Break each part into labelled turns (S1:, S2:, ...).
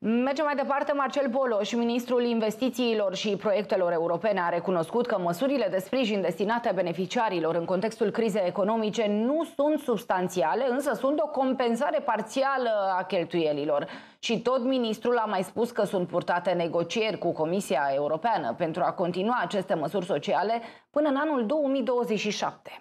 S1: Mergem mai departe. Marcel Boloș, ministrul investițiilor și proiectelor europene, a recunoscut că măsurile de sprijin destinate beneficiarilor în contextul crizei economice nu sunt substanțiale, însă sunt o compensare parțială a cheltuielilor. Și tot ministrul a mai spus că sunt purtate negocieri cu Comisia Europeană pentru a continua aceste măsuri sociale până în anul 2027.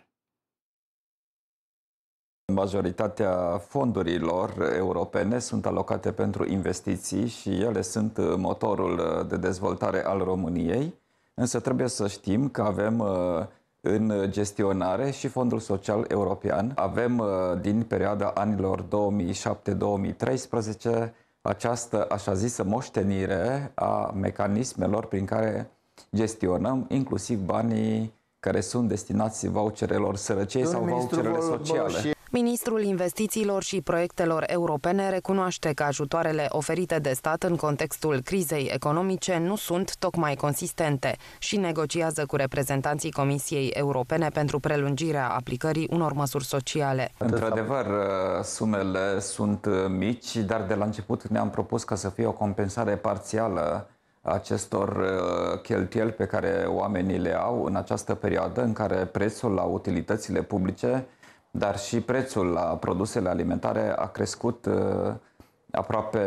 S2: Majoritatea fondurilor europene sunt alocate pentru investiții și ele sunt motorul de dezvoltare al României, însă trebuie să știm că avem în gestionare și Fondul Social European. Avem din perioada anilor 2007-2013 această așa zisă moștenire a mecanismelor prin care gestionăm inclusiv banii care sunt destinați voucherelor sărăciei sau voucherele sociale.
S3: Ministrul Investițiilor și Proiectelor Europene recunoaște că ajutoarele oferite de stat în contextul crizei economice nu sunt tocmai consistente și negociază cu reprezentanții Comisiei Europene pentru prelungirea aplicării unor măsuri sociale.
S2: Într-adevăr, sumele sunt mici, dar de la început ne-am propus ca să fie o compensare parțială a acestor cheltuieli pe care oamenii le au în această perioadă în care prețul la utilitățile publice, dar și prețul la produsele alimentare a crescut aproape.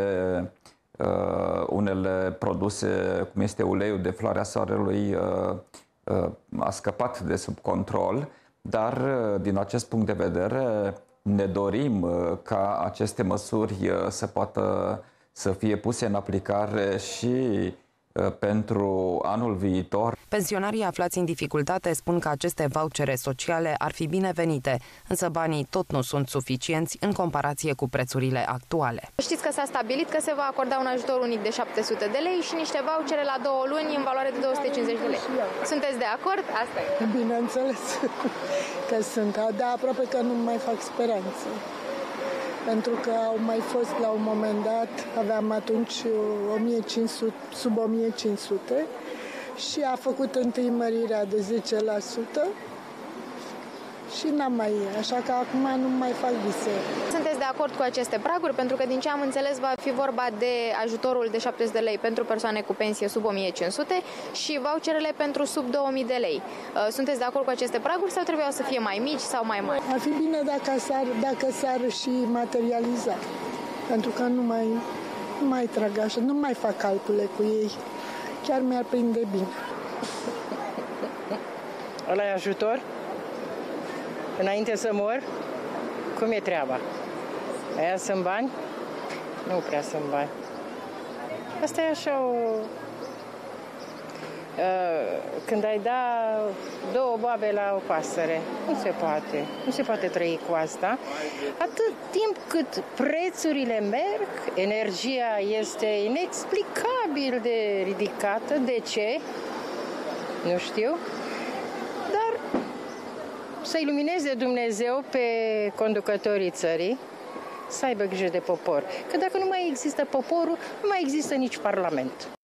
S2: Unele produse, cum este uleiul de floarea soarelui, a scăpat de sub control, dar din acest punct de vedere ne dorim ca aceste măsuri să fie puse în aplicare și pentru anul viitor.
S3: Pensionarii aflați în dificultate spun că aceste vouchere sociale ar fi binevenite, însă banii tot nu sunt suficienți în comparație cu prețurile actuale.
S4: Știți că s-a stabilit că se va acorda un ajutor unic de 700 de lei și niște vouchere la 2 luni în valoare de 250 de lei. Sunteți de acord? Asta e.
S5: Bineînțeles că sunt, dar aproape că nu mai fac speranță. Pentru că au mai fost la un moment dat, aveam atunci 1500, sub 1500 și a făcut întâi mărirea de 10% și n-am mai, așa că acum nu mai fac vise.
S4: Sunteți de acord cu aceste praguri? Pentru că din ce am înțeles va fi vorba de ajutorul de 700 de lei pentru persoane cu pensie sub 1500 și voucherele pentru sub 2000 de lei. Sunteți de acord cu aceste praguri sau trebuiau să fie mai mici sau mai mari?
S5: Ar fi bine dacă s-ar și materializa, pentru că nu mai trag așa, nu mai fac calcule cu ei. Chiar mi-ar prinde bine.
S6: Ăla e ajutor? Înainte să mor? Cum e treaba? Aia sunt bani? Nu prea sunt bani. Asta e așa o... Când ai da 2 boabe la o pasăre, nu se poate. Nu se poate trăi cu asta. Atât timp cât prețurile merg, energia este inexplicabil de ridicată. De ce? Nu știu. Dar să ilumineze Dumnezeu pe conducătorii țării, să aibă grijă de popor. Că dacă nu mai există poporul, nu mai există nici Parlament.